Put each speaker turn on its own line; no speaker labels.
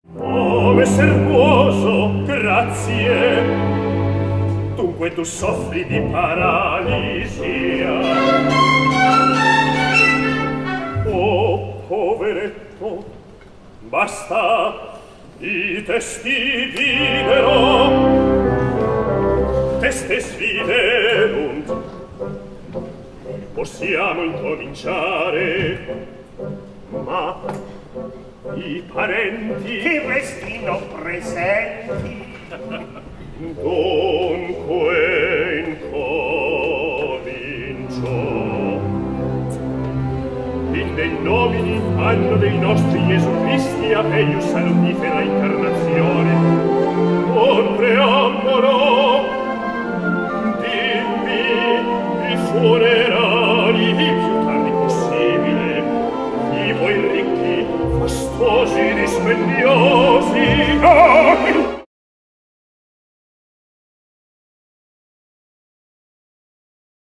Oh, messer Buoso, grazie. Dunque tu soffri di paralisia. Oh, poveretto, basta, i testi videro, teste sviderunt. Possiamo incominciare, ma i parenti
che restino presenti.
Dunque incomincio. In dei nomini anno dei nostri Gesù Cristi a eius salutifera incarnazione. Un preambolo, dimmi i funerali più tardi possibile. I voi ricchi, fastosi, dispendiosi.